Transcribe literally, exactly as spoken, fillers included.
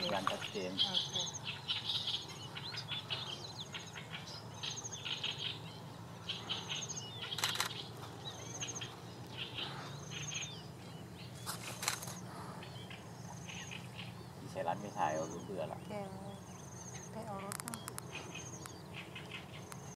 ญาณชัดเจนใช้ร้านไม่ถ่ายเอาเบื่อละแกไปเอารถมา